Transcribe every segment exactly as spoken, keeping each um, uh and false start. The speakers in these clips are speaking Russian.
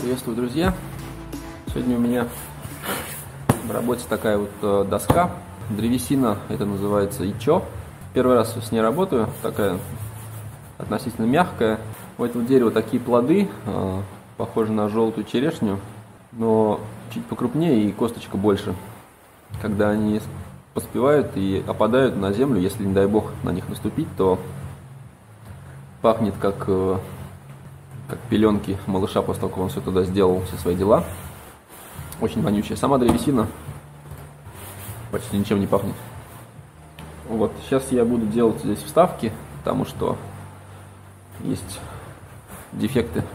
Приветствую, друзья! Сегодня у меня в работе такая вот доска, древесина, это называется ичо. Первый раз с ней работаю, такая относительно мягкая. У этого дерева такие плоды, похожи на желтую черешню, но чуть покрупнее и косточка больше. Когда они поспевают и опадают на землю, если, не дай бог, на них наступить, то пахнет как... как пеленки малыша после того, как он все туда сделал, все свои дела. Очень вонючая. Сама древесина почти ничем не пахнет. Вот, сейчас я буду делать здесь вставки, потому что есть дефекты.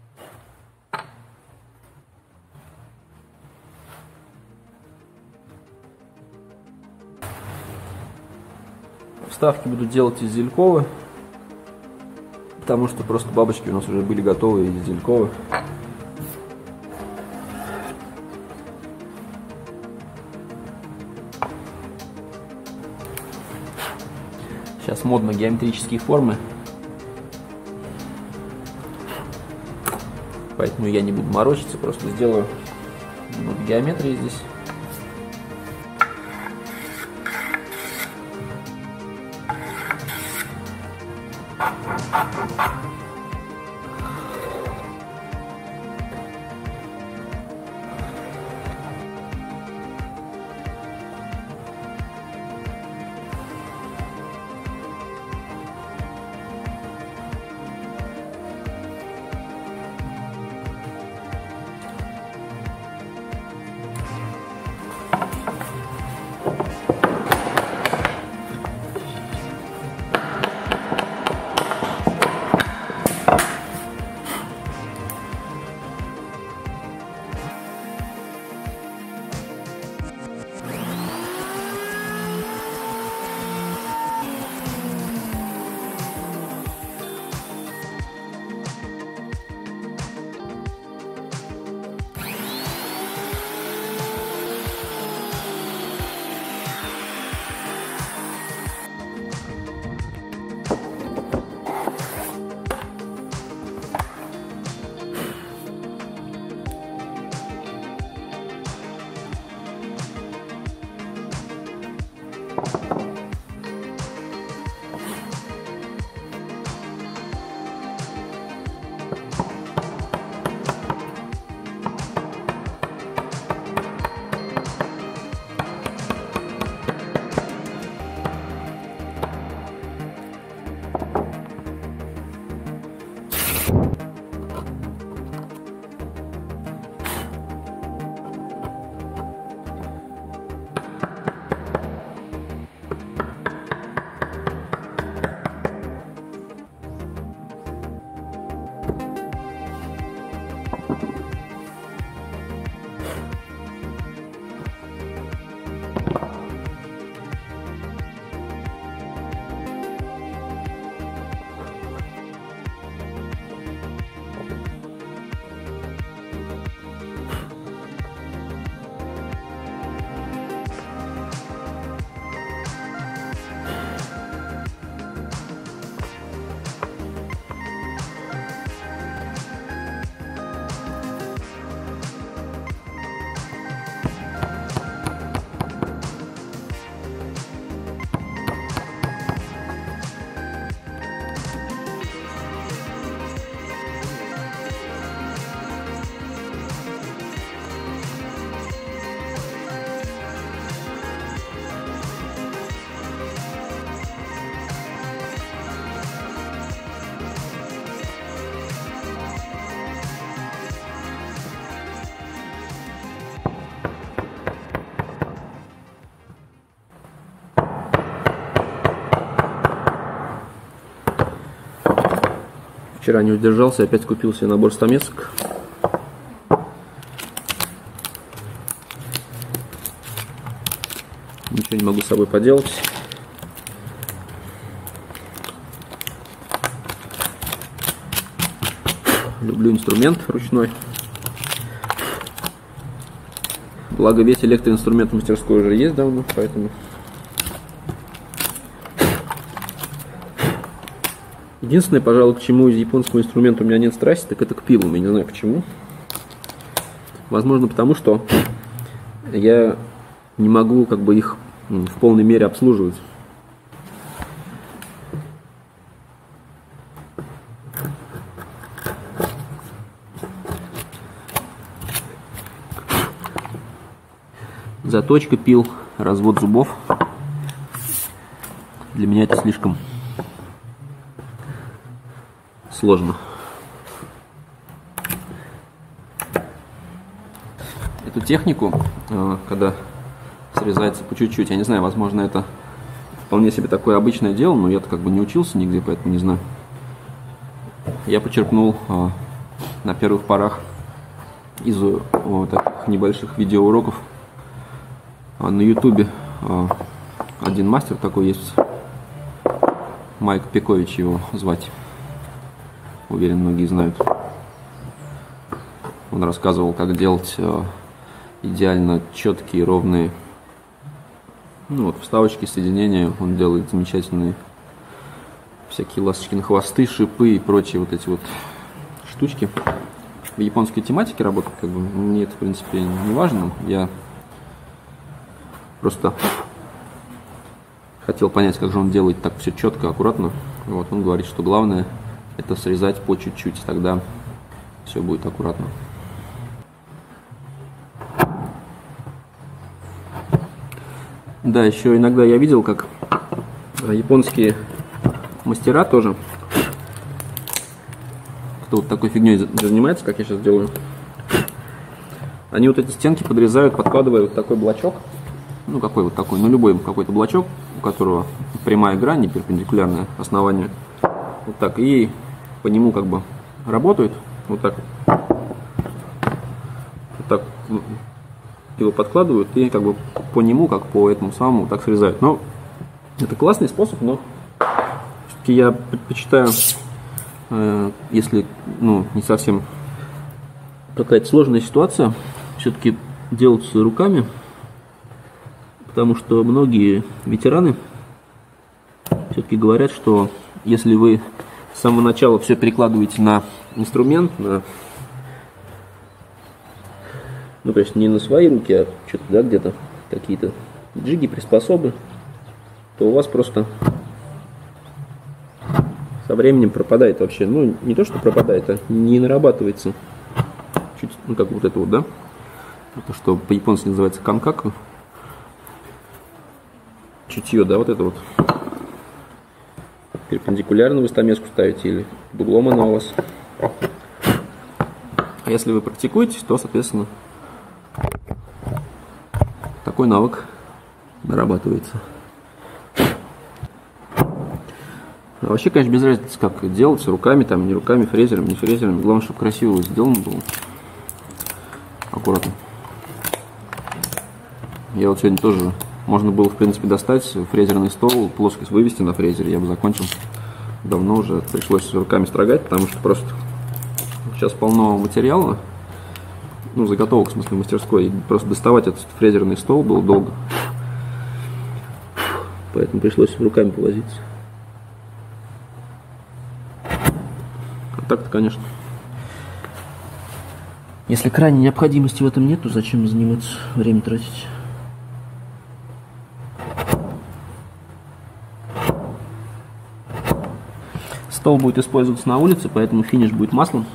Вставки буду делать из зельковы, потому что просто бабочки у нас уже были готовы из зельковых. Сейчас модно геометрические формы, поэтому я не буду морочиться, просто сделаю немного геометрии здесь. Вчера не удержался, опять купил себе набор стамесок. Ничего не могу с собой поделать. Люблю инструмент ручной. Благо весь электроинструмент в мастерской уже есть давно, поэтому... Единственное, пожалуй, к чему из японского инструмента у меня нет страсти, так это к пилам. Я не знаю почему. Возможно, потому что я не могу как бы их в полной мере обслуживать. Заточка пил, развод зубов. Для меня это слишком сложно. Эту технику, когда срезается по чуть-чуть, я не знаю, возможно, это вполне себе такое обычное дело, но я-то как бы не учился нигде, поэтому не знаю. Я почерпнул на первых порах из вот таких небольших видеоуроков на ютубе. Один мастер такой есть, Майк Пекович его звать, уверен, многие знают. Он рассказывал, как делать идеально четкие, ровные, ну вот, вставочки, соединения. Он делает замечательные всякие ласточки на хвосты, шипы и прочие вот эти вот штучки. В японской тематике работать, как бы, мне это, в принципе, не важно. Я просто хотел понять, как же он делает так все четко, аккуратно. Вот, он говорит, что главное это срезать по чуть-чуть, тогда все будет аккуратно. Да, еще иногда я видел, как японские мастера тоже, кто вот такой фигней занимается, как я сейчас делаю, они вот эти стенки подрезают, подкладывая вот такой блочок, ну какой вот такой, ну любой какой-то блочок, у которого прямая грань, не перпендикулярное основание, вот так, и по нему как бы работают, вот так, вот так его подкладывают и как бы по нему, как по этому самому, так срезают. Но это классный способ, но все-таки я предпочитаю, э, если ну, не совсем какая-то сложная ситуация, все-таки делать руками, потому что многие ветераны все-таки говорят, что если вы с самого начала все перекладываете на инструмент, на ну, то есть не на свои руки, а что-то, да, где-то какие-то джиги, приспособы, то у вас просто со временем пропадает вообще, ну, не то, что пропадает, а не нарабатывается чуть, ну, как вот это вот, да, это что по-японски называется канкаку, чутье, да, вот это вот, перпендикулярно вы стамеску ставите или под углом она у вас, а если вы практикуетесь, то, соответственно, такой навык нарабатывается. А вообще, конечно, без разницы, как делать, руками, там, не руками, фрезером, не фрезером. Главное, чтобы красиво сделано было. Аккуратно. Я вот сегодня тоже, можно было, в принципе, достать фрезерный стол, плоскость вывести на фрезере, я бы закончил. Давно уже пришлось руками строгать, потому что просто сейчас полно материала. Ну, заготовок, в смысле, мастерской. И просто доставать этот фрезерный стол было долго. Поэтому пришлось руками повозиться. А так-то, конечно. Если крайней необходимости в этом нет, то зачем заниматься, время тратить? Стол будет использоваться на улице, поэтому финиш будет маслом.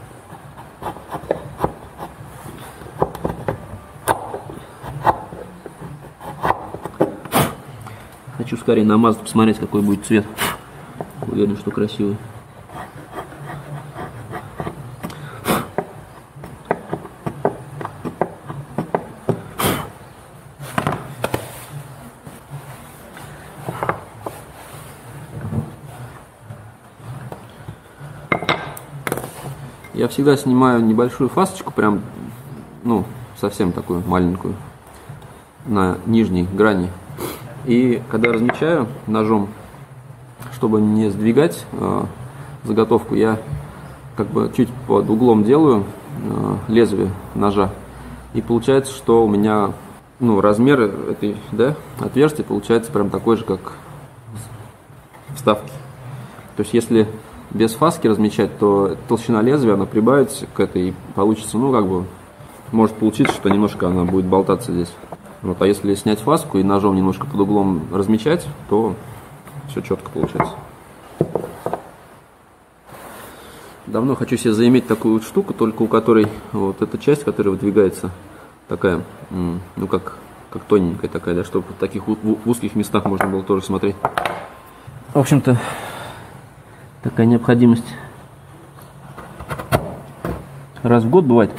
Хочу скорее намазать, посмотреть, какой будет цвет. Уверен, что красивый. Я всегда снимаю небольшую фасочку, прям, ну, совсем такую маленькую, на нижней грани. И когда размечаю ножом, чтобы не сдвигать э, заготовку, я как бы чуть под углом делаю э, лезвие ножа. И получается, что у меня, ну, размер этой, да, отверстия получается прям такой же, как вставки. То есть если без фаски размечать, то толщина лезвия, она прибавится к этой, и получится, ну, как бы может получиться, что немножко она будет болтаться здесь. Вот, а если снять фаску и ножом немножко под углом размечать, то все четко получается. Давно хочу себе заиметь такую вот штуку, только у которой вот эта часть, которая выдвигается, такая, ну как, как тоненькая такая, да, чтобы в таких в узких местах можно было тоже смотреть. В общем-то, такая необходимость раз в год бывает.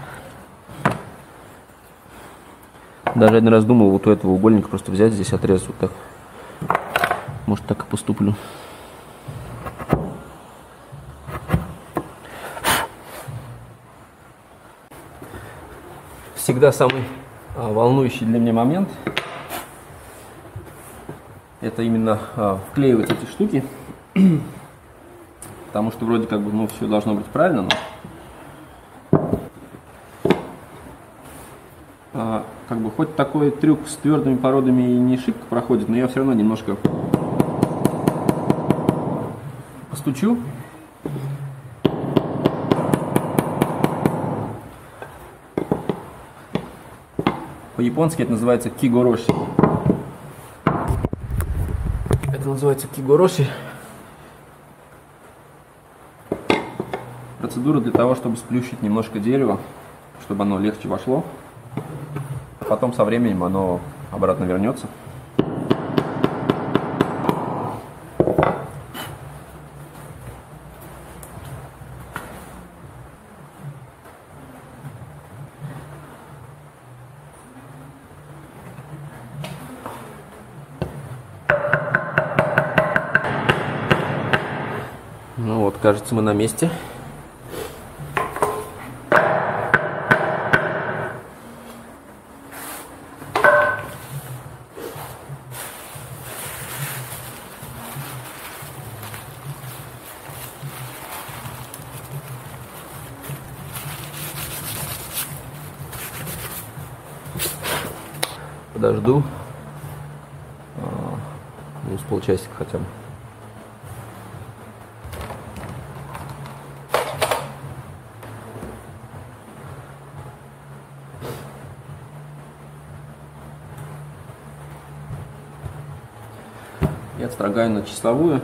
Даже один раз думал вот у этого угольника просто взять здесь, отрезать вот так. Может, так и поступлю. Всегда самый а, волнующий для меня момент — это именно а, вклеивать эти штуки, потому что вроде как бы, ну, все должно быть правильно, но а, как бы хоть такой трюк с твердыми породами и не шибко проходит, но я все равно немножко постучу. По-японски это называется кигороши. Это называется кигороши. Процедура для того, чтобы сплющить немножко дерева, чтобы оно легче вошло. Потом со временем оно обратно вернется. Ну вот, кажется, мы на месте. Подожду. Ну, с полчасика хотя бы. И отстрогаю на часовую.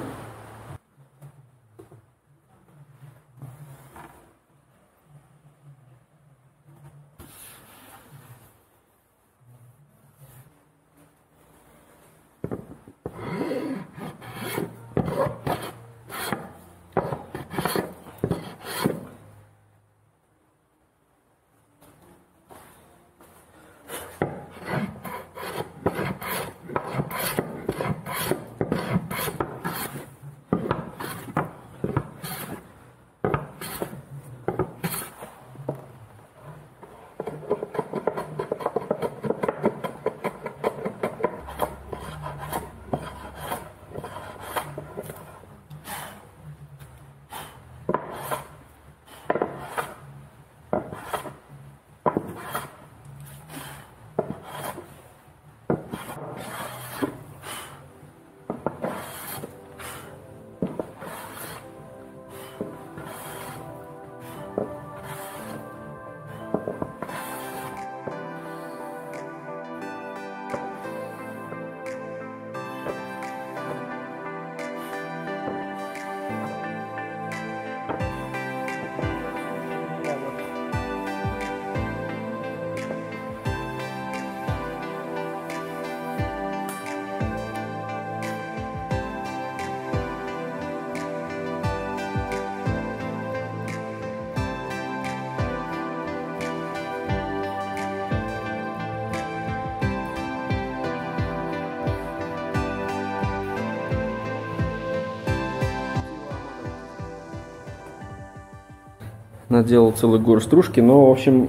Наделал целый гору стружки, но, в общем,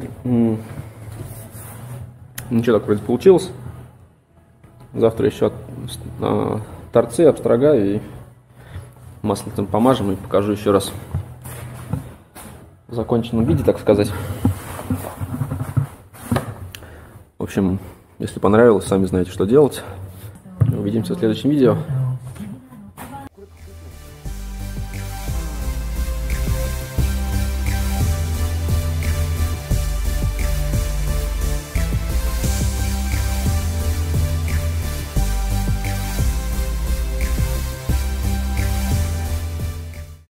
ничего так вроде получилось. Завтра еще а, торцы обстрогаю и маслом там помажем и покажу еще раз в законченном виде, так сказать. В общем, если понравилось, сами знаете, что делать. Увидимся в следующем видео.